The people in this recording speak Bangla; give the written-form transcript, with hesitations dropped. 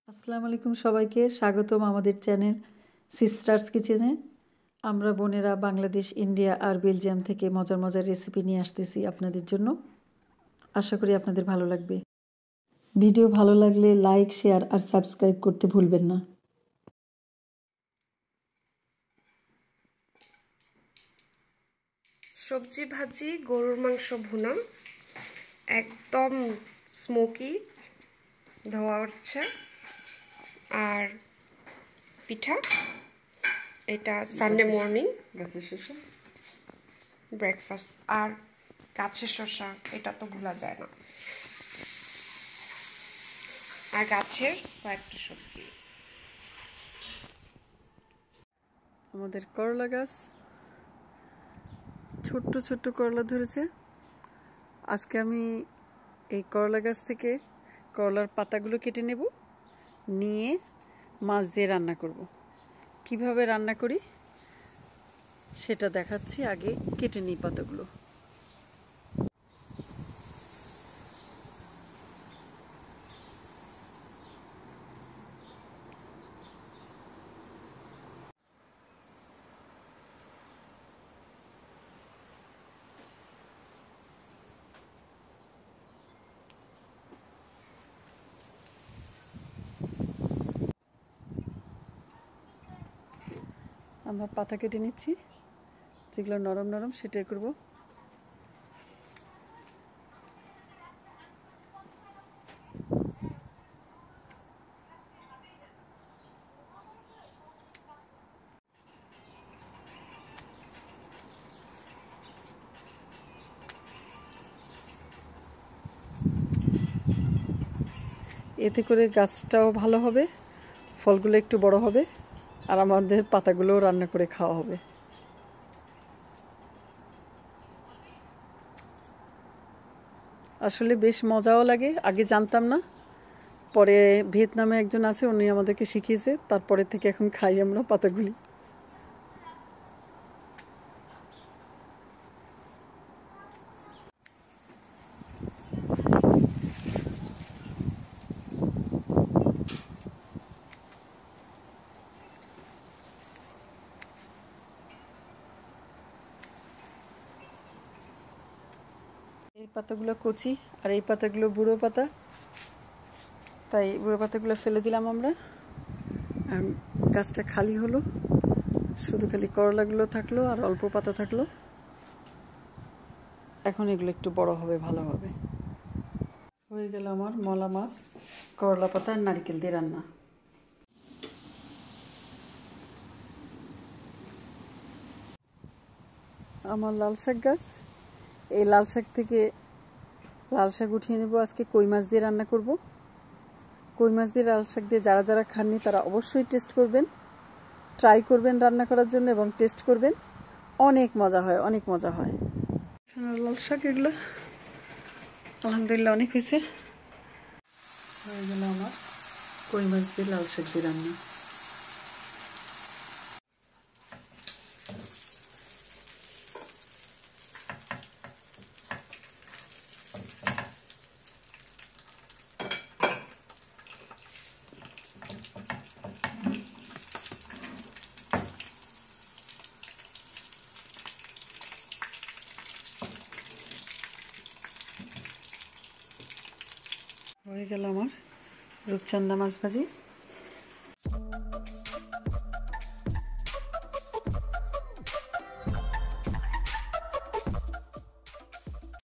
আসসালামু আলাইকুম সবাইকে স্বাগতম আমাদের চ্যানেল সিস্টার্স কিচেনে। আমরা বোনেরা বাংলাদেশ, ইন্ডিয়া আর বেলজিয়াম থেকে মজার মজার রেসিপি নিয়ে আসতেছি আপনাদের জন্য। আশা করি আপনাদের ভালো লাগবে। ভিডিও ভালো লাগলে লাইক, শেয়ার আর সাবস্ক্রাইব করতে ভুলবেন না। সবজি ভাজি, গরুর মাংস ভুনা, একদম স্মোকি ধোয়া হচ্ছে, আর পিঠা। এটা সানডে মর্নিং গাছের শসা ব্রেকফাস্ট, আর গাছের শসা এটা তো ভোলা যায় না, আর গাছের কয়েকটা সবজি। আমাদের করলা গাছ ছোট্ট ছোট্ট করলা ধরেছে। আজকে আমি এই করলা গাছ থেকে করলার পাতাগুলো কেটে নেব, নিয়ে মাছ দিয়ে রান্না করব। কিভাবে রান্না করি সেটা দেখাচ্ছি। আগে কেটে নিই পাতাগুলো। আমরা পাতা কেটে নিচ্ছি, যেগুলো নরম নরম সেটাই করব। এতে করে গাছটাও ভালো হবে, ফলগুলো একটু বড় হবে, আর আমাদের পাতাগুলোও রান্না করে খাওয়া হবে। আসলে বেশ মজাও লাগে। আগে জানতাম না, পরে ভিয়েতনামে একজন আছে, উনি আমাদেরকে শিখিয়েছে, তারপরে থেকে এখন খাই আমরা পাতাগুলি। এই পাতাগুলো কচি আর এই পাতাগুলো বুড়ো পাতা, তাই বুড়ো পাতাগুলো ফেলে দিলাম আমরা। আর গাছটা খালি হলো, শুধু খালি করলাগুলো থাকলো আর অল্প পাতা থাকলো। এখন এগুলো একটু বড় হবে, ভালো হবে। হয়ে গেল আমার মলা মাছ, করলা পাতা আর নারকেল দিয়ে রান্না। আমার লাল শাক গাছ, এই লাল শাক থেকে লাল শাক উঠিয়ে নেব। আজকে কই মাছ দিয়ে রান্না করব। কই মাছ দিয়ে লাল শাক দিয়ে যারা যারা খাননি তারা অবশ্যই টেস্ট করবেন, ট্রাই করবেন রান্না করার জন্য এবং টেস্ট করবেন। অনেক মজা হয়, অনেক মজা হয়। লাল শাক এগুলো আলহামদুলিল্লাহ অনেক হয়েছে। হয়ে গেল আমার কই মাছ দিয়ে লাল শাক দিয়ে রান্না। হয়ে গেল আমার রূপচাঁদা মাছ ভাজি।